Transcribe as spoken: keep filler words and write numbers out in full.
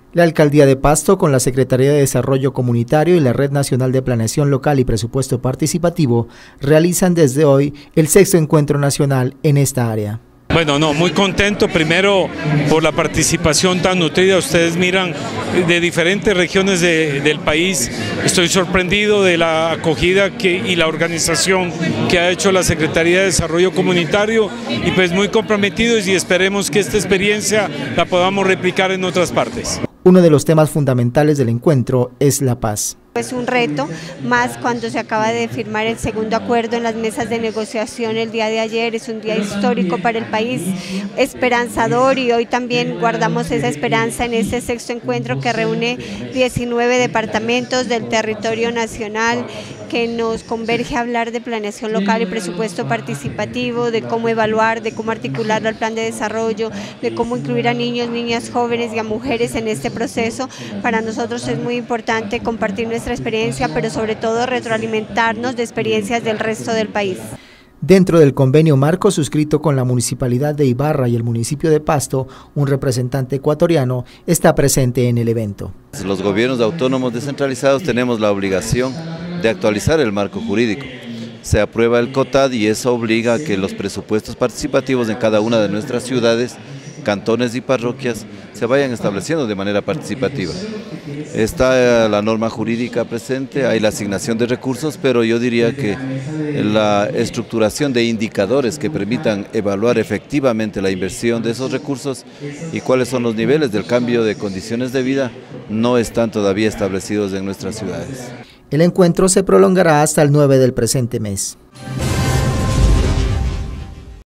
La Alcaldía de Pasto, con la Secretaría de Desarrollo Comunitario y la Red Nacional de Planeación Local y Presupuesto Participativo, realizan desde hoy el sexto encuentro nacional en esta área. Bueno, no, muy contento, primero por la participación tan nutrida. Ustedes miran de diferentes regiones de, del país. Estoy sorprendido de la acogida que, y la organización que ha hecho la Secretaría de Desarrollo Comunitario, y pues muy comprometidos, y esperemos que esta experiencia la podamos replicar en otras partes. Uno de los temas fundamentales del encuentro es la paz. Es un reto, más cuando se acaba de firmar el segundo acuerdo en las mesas de negociación el día de ayer. Es un día histórico para el país, esperanzador, y hoy también guardamos esa esperanza en este sexto encuentro que reúne diecinueve departamentos del territorio nacional, que nos converge a hablar de planeación local y presupuesto participativo, de cómo evaluar, de cómo articularlo al plan de desarrollo, de cómo incluir a niños, niñas, jóvenes y a mujeres en este proceso. Para nosotros es muy importante compartir nuestra experiencia, pero sobre todo retroalimentarnos de experiencias del resto del país. Dentro del convenio marco suscrito con la Municipalidad de Ibarra y el municipio de Pasto, un representante ecuatoriano está presente en el evento. Los gobiernos autónomos descentralizados tenemos la obligación de actualizar el marco jurídico. Se aprueba el COTAD y eso obliga a que los presupuestos participativos en cada una de nuestras ciudades, cantones y parroquias se vayan estableciendo de manera participativa. Está la norma jurídica presente, hay la asignación de recursos, pero yo diría que la estructuración de indicadores que permitan evaluar efectivamente la inversión de esos recursos y cuáles son los niveles del cambio de condiciones de vida no están todavía establecidos en nuestras ciudades. El encuentro se prolongará hasta el nueve del presente mes.